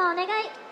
お願い。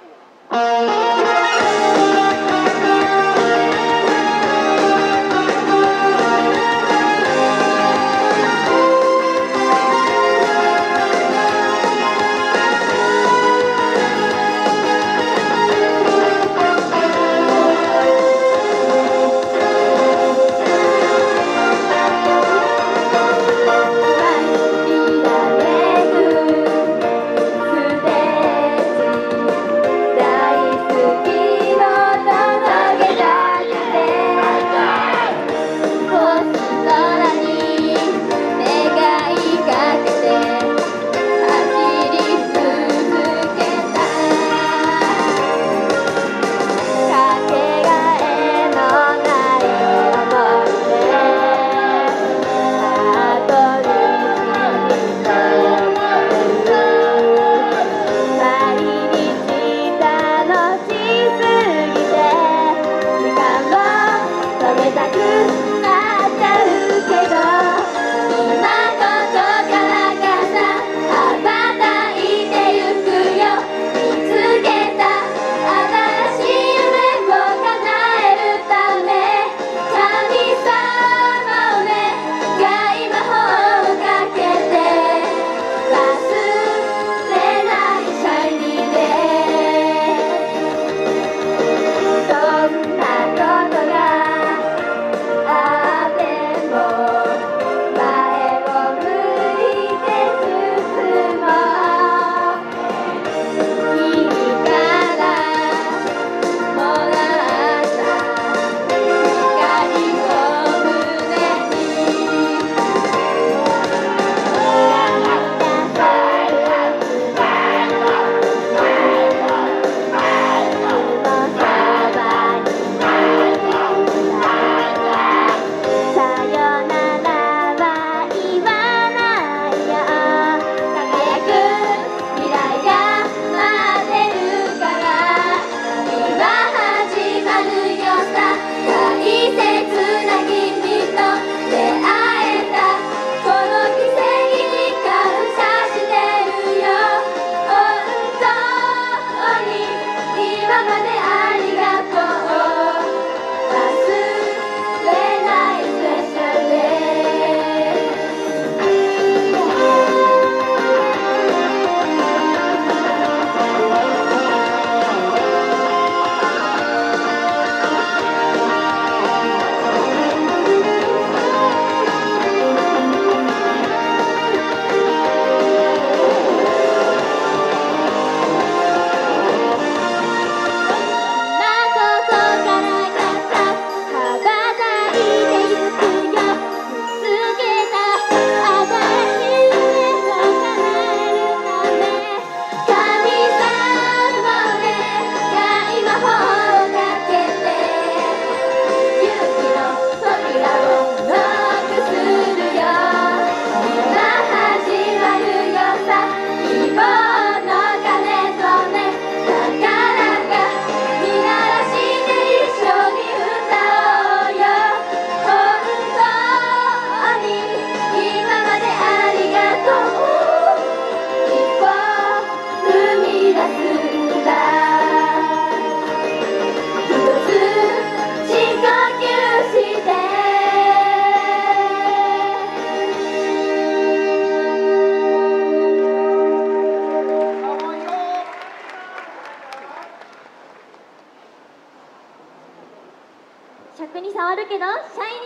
尺に触るけどシャイニ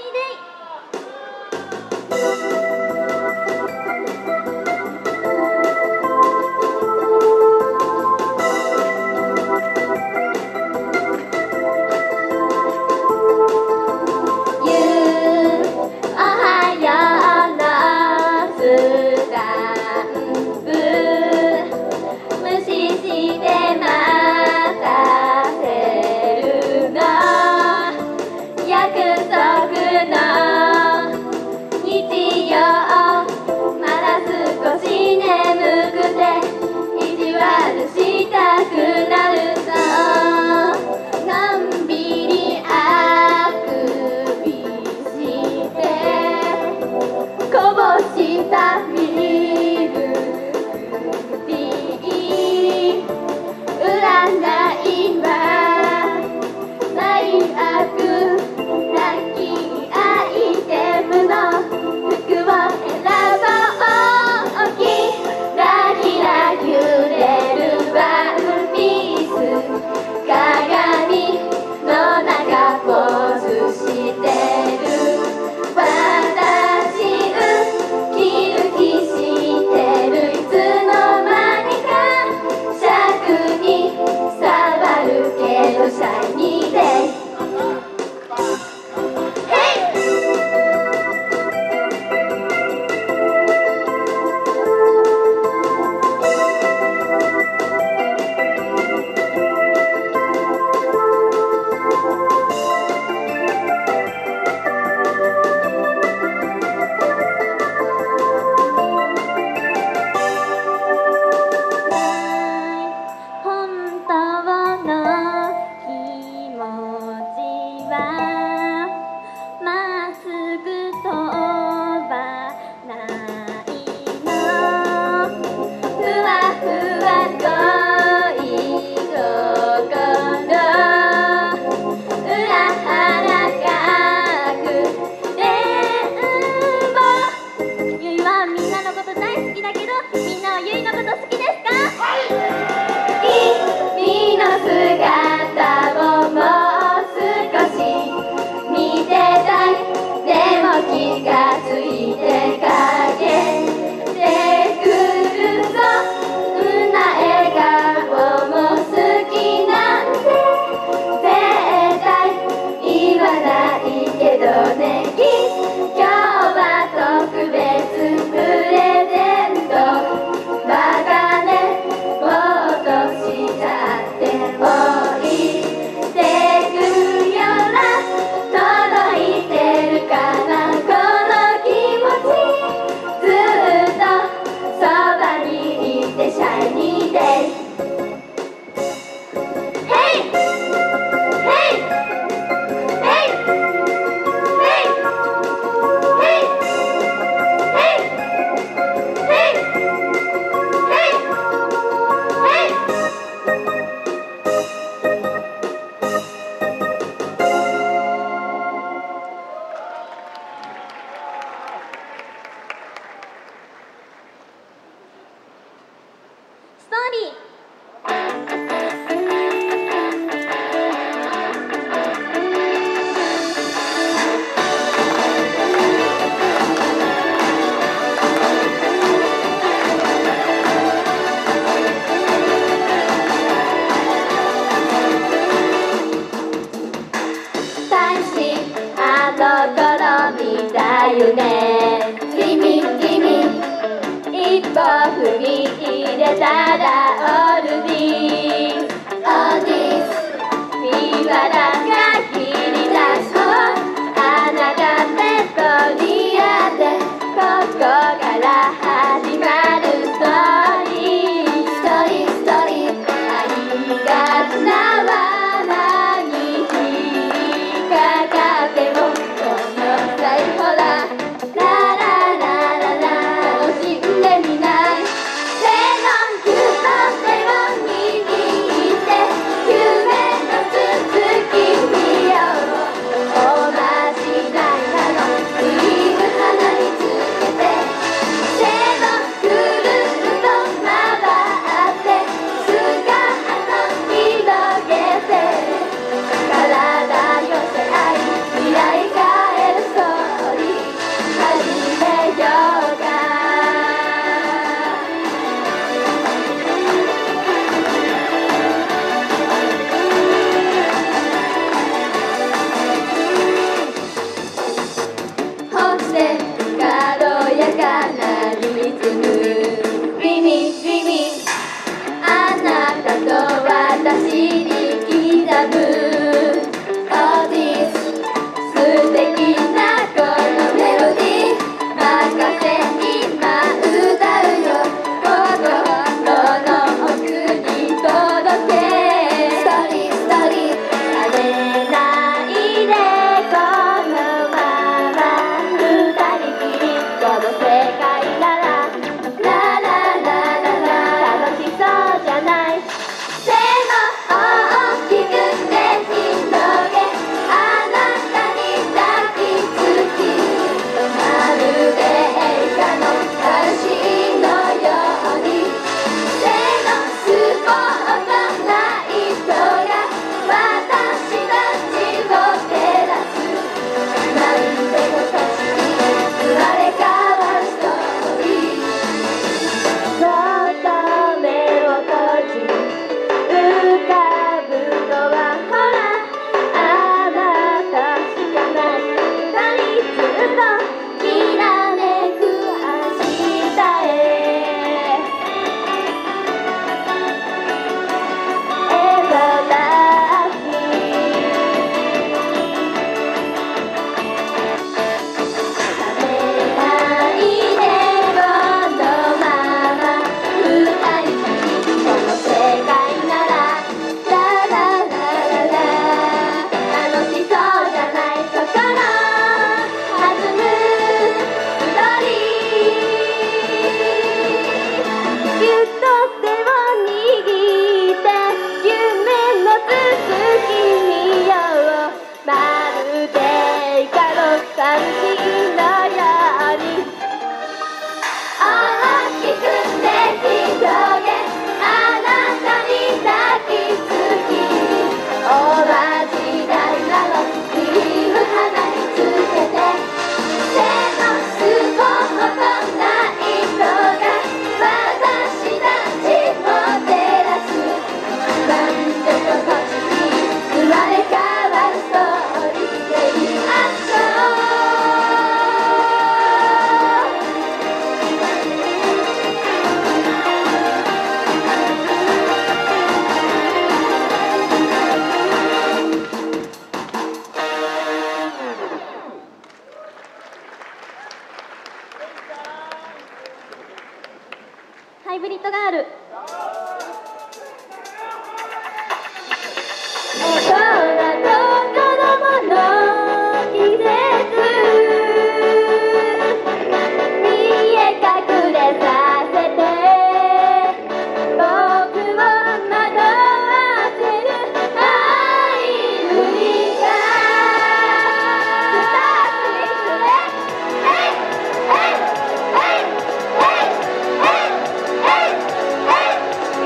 ーデイ。約束の日曜トーリー。 みたよね君一歩踏み入れたらオールディー見わらが切り出そうあなた手とり合ってここから始まるストーリーありがちな罠に引っかかってもほらラララララ楽しんでみない手のグッと手を握って夢の続き見ようおまじないなのリーブ鼻につけて手のぐるっと回って姿広げて体寄せ合い未来変える軽やかなリズム Dreaming あなたと私に刻む All this 素敵なこのメロディー任せ今歌うよ心の奥に届けストーリーやめないでこのまま二人きりこの世界ならラララララ楽しそうじゃない手の大きく手広げあなたに抱きつきまるで映画のワンシーンのように手のスポットライトが私たちを照らすなんて形に生まれ変わるストーリーそっと目を閉じ浮かぶのはほらあなたしかない二人ずっときらめく明日へエバーラスティンやめないでこのまま二人きりこの世界ならラララララ楽しそうじゃない心弾むストーリーぎゅっと手を握って夢の続き見ようまるで映画の三人のように大きく手広げあなたに抱きつきおまじないなのリーブ鼻につけて手のスポットライトが私たちを照らすなんて形に生まれ変わるストーリーでいましょうハイブリッドガール。 大人と子供の季節見え隠れさせて僕を惑わせる愛のリがスタートリスでヘイヘイヘイヘイヘイヘイヘイ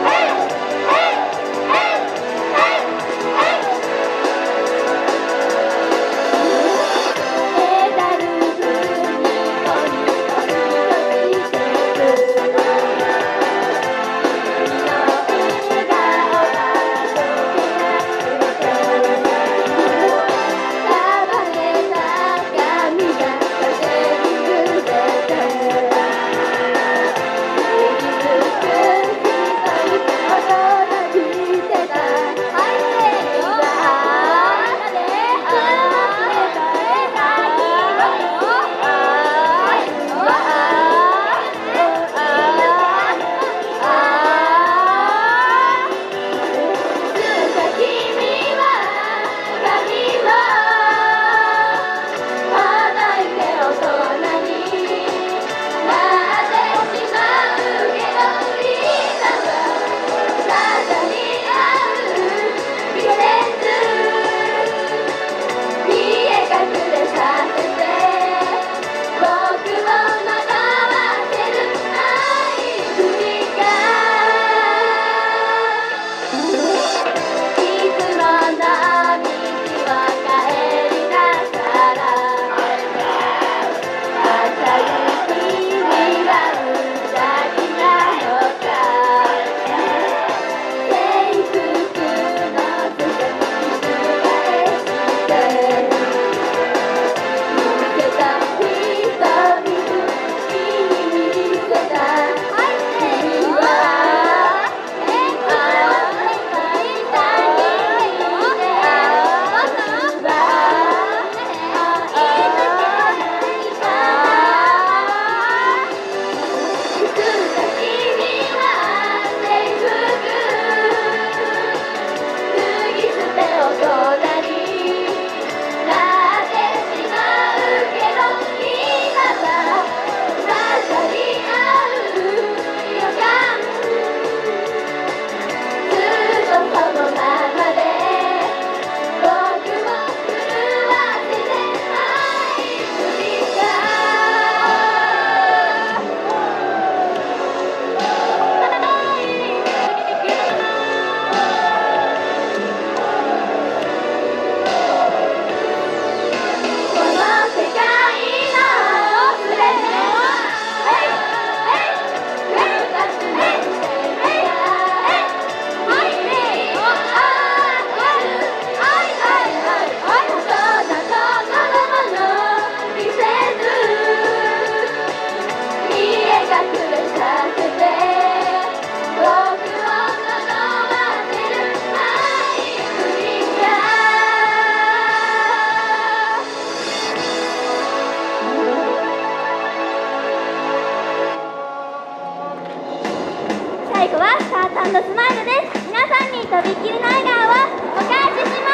最後はスタート&スマイルです。皆さんにとびっきりの笑顔をお返しします。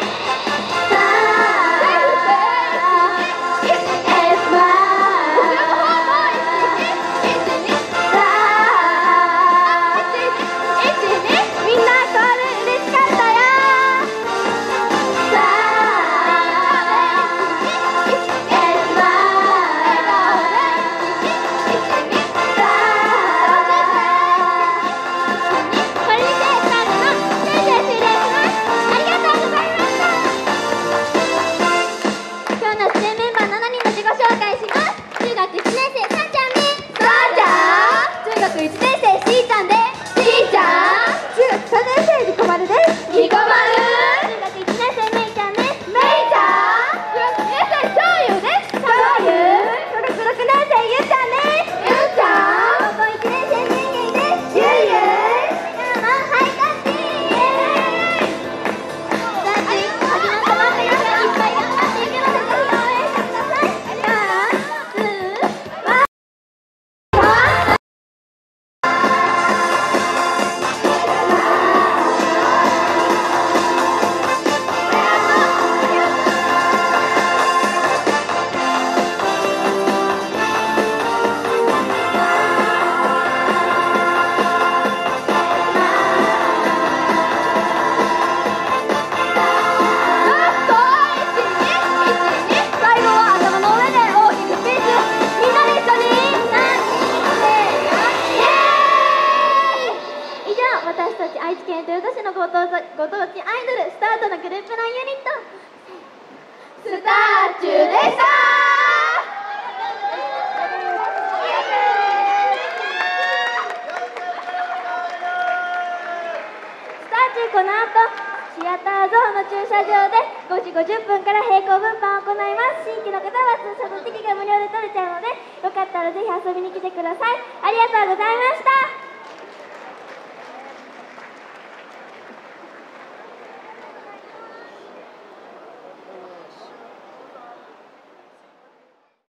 さあエスマみんなコール嬉しかったよ。これにてスタートのステージを終了します。ありがとうございました。今日の出演メンバー7人の自己紹介します。中学1年生さんちゃんです。 さあちゃん、 中学1年生しーちゃんです。 しーちゃん、 中学3年生りこまるです。 りこまる、 中学1年生めいちゃんです。 めいちゃん、 中学2年生しょうゆです。 しょうゆ、 小学6年生ゆうちゃんです。 ゆうちゃん、 高校1年生ゆいゆいです。 ゆいゆい、 皆さんハイタッチ。さあ始まったばっかりですがいっぱい頑張っていくのでぜひ応援してください。最後は頭の上で大きくスピーチ。みんなで一緒に以上、私たち愛知県豊田市のご当地アイドルスタートのグループのユニットスターチューでした。 スターチューこの後シアターゾーンの駐車場で5時50分から平行分配を行います。新規の方は通車のチケが無料で取れちゃうのでよかったらぜひ遊びに来てください。ありがとうございました。